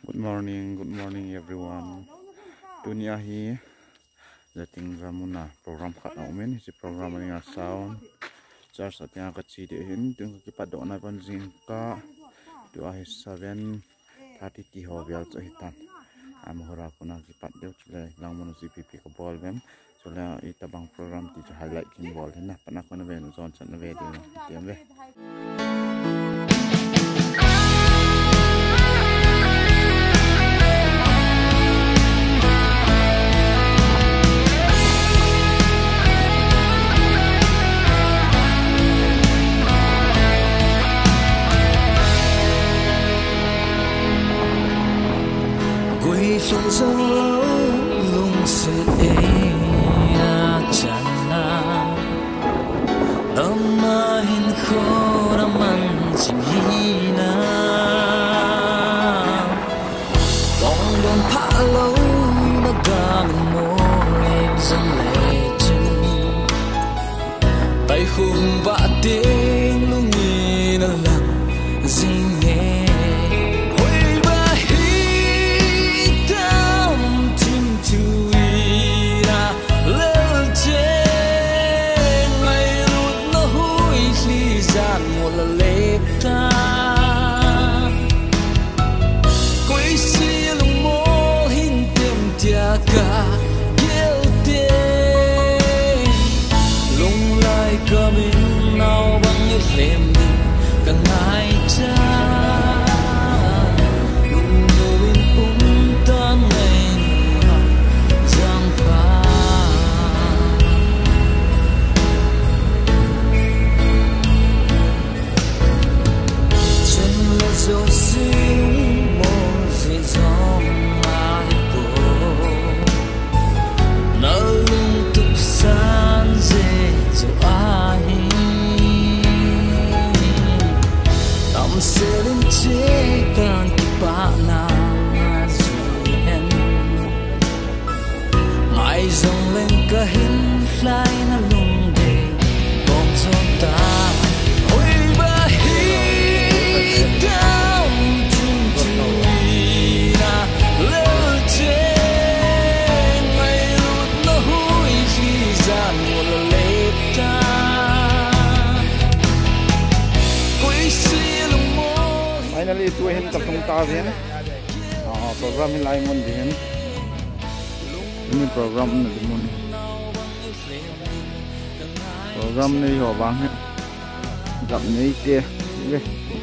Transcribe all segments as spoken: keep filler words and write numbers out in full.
Good morning, good morning everyone. Dunia hi letting ramuna program khat na umen si program ni sound charge atya ka chi de hin tung ki pad do na pan jing ka tu a seven thirty ti ho bel cho hitan am hora kuna ki pad de chule lang mon C P P ka ball bem chule ita bang program ti highlight kin ball hin na pana kona ve no zon chan na ve de tiam ve Lung sông lâu lung sẽ na chana âm ma hin khô na man chim hi na bong don pha lâu na ga mình mô em dâng lệ chân tay khung vạ tiếng lung nhìn na lặng dinh nghe cả yêu tên lung lại cả mình nào bằng những phim đi càng ngày cha lung đôi bên cũng tan ngày giang pha chân là dấu xin một gì gió sailing chicken pa na zuen mai dòng lên cả hin fly na lung de bong zon ta oi ba hi down to na lơ che mai lut na hui khi ra mùa lệ ta finally tu hen tập trung ta viên program in lai mon viên ini program này mon program này họ vang hết gặp này kia về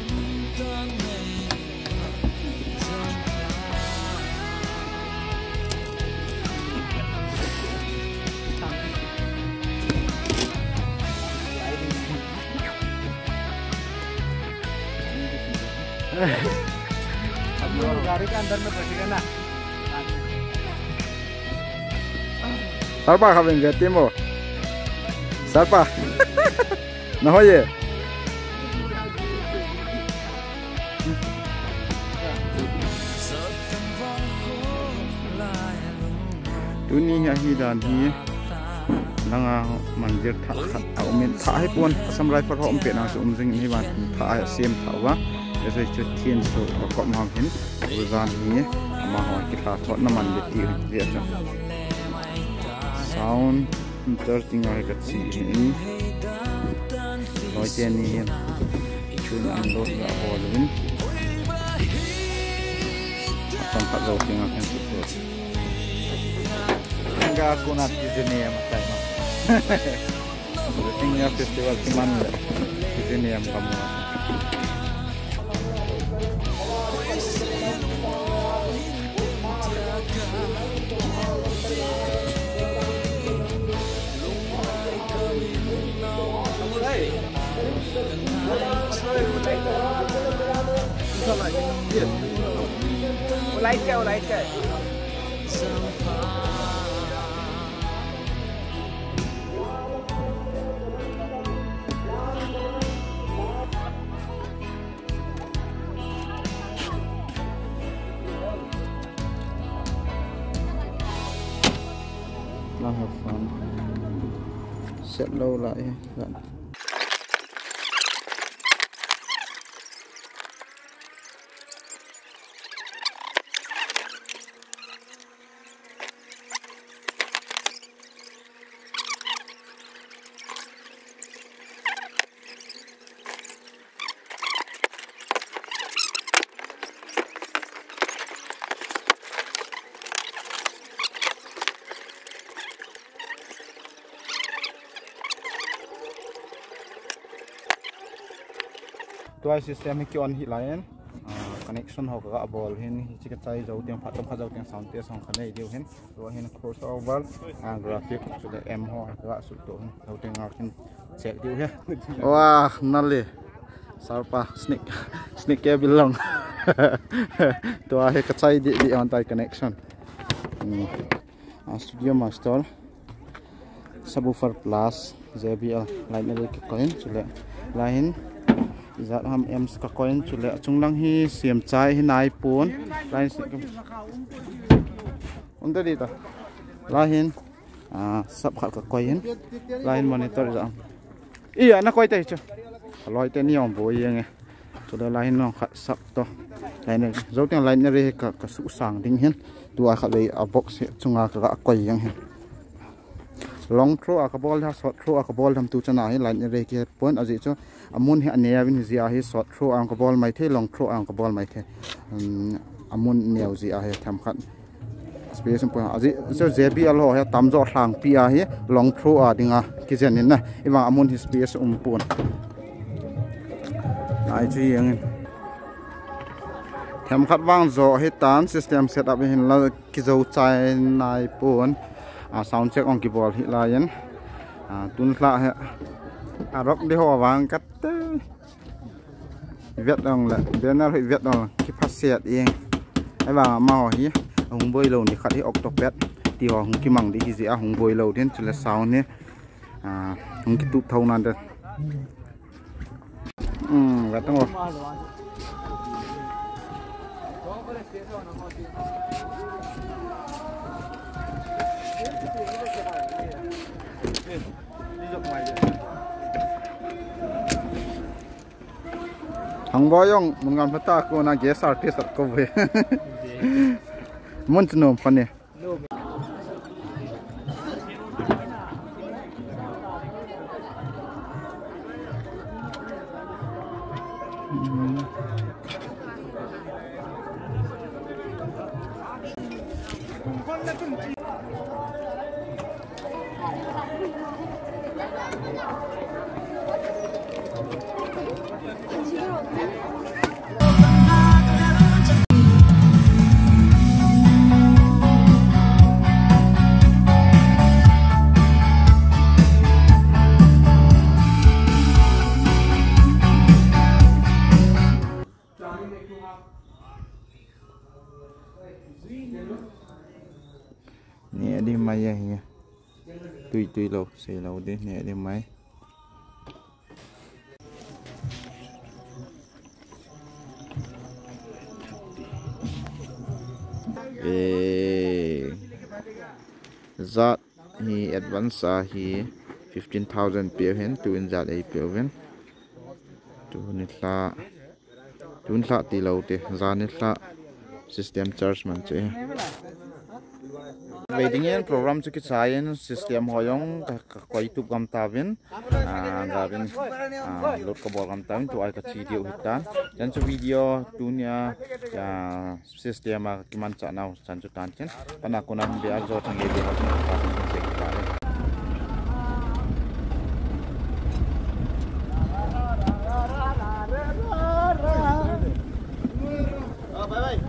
गाड़ी के अंदर में बैठेगा ना Sarpa kawin gati mo Sarpa na hoye dunia hi dan hi langa mandir tha khat au min tha hai pon samrai par hom pe na sum jing ni ban tha sem thawa rồi chút thiên số có mong hin uzan hi ama ho ki tha thot na man de ti ri cha sound interting ai ka chi hin noi chen ni chun an lo ga ho lin tam khat lo ting a kan su enggak aku nanti sini ya mas saya tinggal festival Timan di sini yang kamu Light kau, light kau. Long have fun. Set lâu lại gần. ตัวsistem ให้กี่ออนฮิไลน์ connection เขาก็บอลเห็นที่กระจายเราเตียงพัดต้องพัดเราเตียง sound test ของคันนี้เดียวเห็นตัวเห็น crossover อ่า graphic สุดเลย M เขาก็สุดตัวเราเตียงเอาเห็นเช็คเดียวเห็นว้านั่นเลย Sarpa snake snake ya bilang tu akhir kecai di di on tai connection hmm. uh, studio master subwoofer plus J B L line ni ke coin chule line zat ham m ka coin chule chunglang hi siam chai hi nai pun line unta di ta line ah sub khat ka coin line monitor jam iya na koi tai chu loi tên nhiều bồi nghe cho đó lại nó khát sập to này này dấu tiếng lại này cả cả sự sáng đinh hen tua khát lấy ở box chung à cả quay yang hen long throw à cái ball ha short throw à cái ball tham tu chân này lại này kia point ở gì cho amun he ania vin gì à he short throw à cái ball mai thế long throw à cái ball mai thế amun nhiều gì à he tham khát space point ở gì cho J B L ho he tam zo hlang pi à he long throw à dinga cái gì này iwang amun he space um pun ai chơi yang tham khát vang zo hết tan system setup hin la ki zo chai nai pon a sound check on keyboard hi la yan a tun la ha a rock de ho wang kat te viet dong la benar hi viet dong ki phasiat eng ai ba ma ho hi hung boi lo ni khat hi octopet ti ho hung ki mang di hi a hung boi lo den chule sound ni a hung ki tu thau nan de Hmm, datang loh. Hang boyong mengan peta ko na guest artist at ko be. Mun tno pane. Nè đi máy nha, tùy tùy lâu, xì lâu đi nè đi máy. Eh, zat hi advance hi fifteen thousand piu hen, tuin zat ay piu hen. Tuin la, tuin la ti lâu ti, zat la system charge man che. Waiting in program to get science system hoyong ka YouTube gam tavin garin load ka bol gam tavin to ay ka video hitan dan so video dunia ya system kiman cha naw chan chu tan chen pana kunam be arzo thang ge ha bye bye